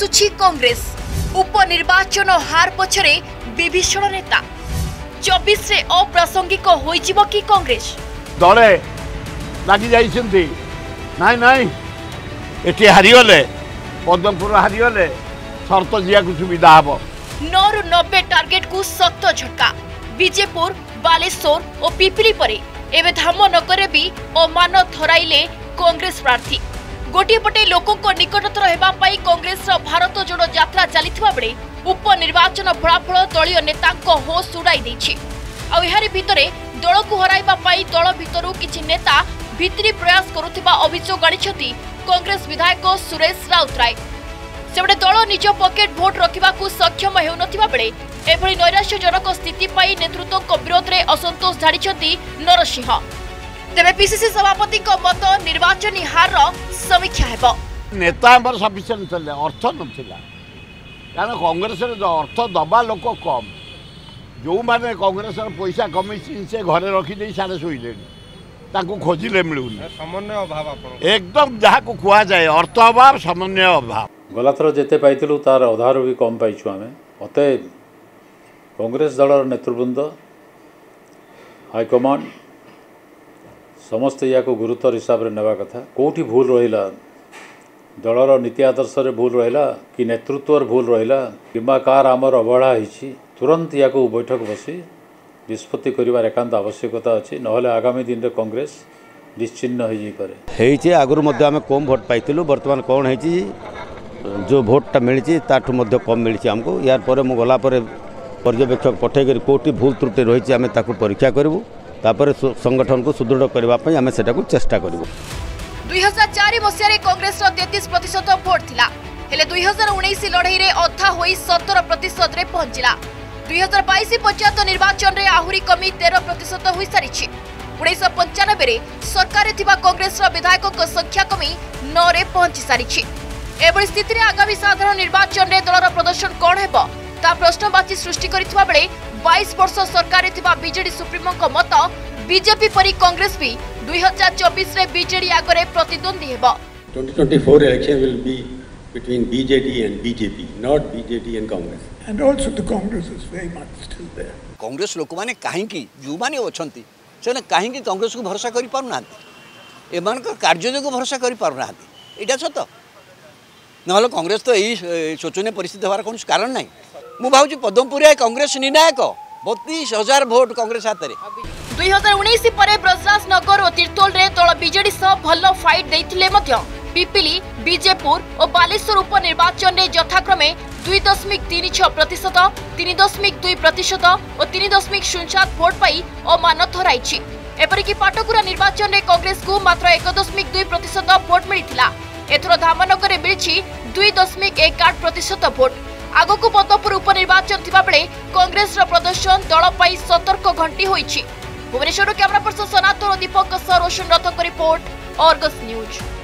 हसुछि कांग्रेस उपनिर्वाचन हार पछरे विभीषण नेता 24 रे अप्रासंगिक होइजिबो कि कांग्रेस दले लागि जाइछन्ती नाइ नाइ एठी हारिगले पद्मपुर हारिगले शर्त जिया को सुविधा हबो 9 रु 90 टार्गेट को सख्त झटका विजेपुर बालेश्वर और पिपिली परे एवं धामनगर भी अमान थराइले कांग्रेस प्रार्थी गोटे पटे लोकों निकटतर होगापाई कांग्रेस भारत जोड़ो यात्रा चलता बेले उपनिर्वाचन फलाफल दलीय नेता होश उड़ाई भितरे दल को हराइबापाई दल भितरु किछि नेता भित्री प्रयास करुथिबा अभियोग आनिछथि कांग्रेस विधायक सुरेश राउतराय सेबडे दल निज पॉकेट भोट रखिबाकू सक्षम हेउनथिबा बेले एभली नैराश्यजनक स्थिति पाई नेतृत्व विरोध में असंतोष झाड़ी नरसिंह तेरे पीसीसी सभापति मत निर्वाचन हार समीक्षा हेबो नेता सफिशिएंट अर्थ नथिला कारण कांग्रेस अर्थ दबा लोक कम जो माने कांग्रेस पैसा कमी से घरे रखी सारे शोले खोजिले मिलूनी समन्वय अभाव एकदम जहाँ को खुआ जाए अर्थ अभाव समन्वय अभाव गला थर जिते पाइलु तार अधार भी कम पाइछु आम अतएव कांग्रेस दल नेतृवृंद हाईकमांड समस्त या को गुरुतर हिसाब से नेवा कथा कौटी भूल रहा दलर नीति आदर्श भूल रहा कि नेतृत्व भूल रहा कि कार आमर अवहेला होती तुरंत या को बैठक बसी निष्पत्ति कर एकांत आवश्यकता अच्छी नहले आगामी दिन में कांग्रेस निश्चिन्न हो आगुरी आम कम भोट पाइलु बर्तमान कौन है जो भोटा मिली ताठू कम मिली आमको यार पर मु गला पर्यवेक्षक पठेकर कौटी भूल त्रुटि रही आम परीक्षा करूँ तापर संगठन को सुदृढ़ करने आम से चेष्टा करूँ 2004 मसीह कांग्रेस 33% भोट थिला हेले 2019 लड़ाई रे अधा होई 17% रे पहुंचिला 2022 पंचायत निर्वाचन रे आहुरी कमी 13% होई सारिछि 1995 रे सरकार रे थिबा कांग्रेस विधायकों संख्या कमी 9 रे पहुंची सारिछि एबळी स्थिति रे आगामी साधारण निर्वाचन रे दलर प्रदर्शन कोन हेबो ता प्रश्नवाची सृष्टि करिथिबा बेले 22 वर्ष सरकार रे थिबा बीजेडी सुप्रीमो को मत बीजेपी परी कांग्रेस भी 2024 रे बीजेडी आगरे प्रतिद्वंदी हेबो 2024 election will be between BJD and BJP not BJD and Congress and also the Congress is very much still there Congress लोक माने काहे की जो माने अछंती से काहे की कांग्रेस को भरोसा करि पारु नांती एमान का कार्य जो भरोसा करि पारु नांती एटा सत नहले कांग्रेस तो यही शोचनीय परिस्थिति होवार कौन कारण नहीं मु भावुची पद्मपुर कांग्रेस निर्णायक 32,000 भोट कांग्रेस हाथ में 2019 परे ब्रजराज नगर और तिर्तोल रे दल बीजेडी सह भल फाइट देथिले मध्य पिपिली बीजेपुर और बालेश्वर उपनिर्वाचन रे यथाक्रमे 2.36%, 3.2% और 3.07 भोट पाई अमान थराइछि एपरिकी पाटकुरा निर्वाचन रे कांग्रेस को मात्र 1.2% भोट मिलिथिला एथरो धामनगर मिली 2.18% भोट आगो को पद्मपुर उपनिर्वाचन थिबा बेले कांग्रेस प्रदर्शन दल पाई सतर्क घंटी होइछि भुवनेश्वर कैमरा पर्सन सनातन और दीपक रोशन रथ को रिपोर्ट आर्गस न्यूज।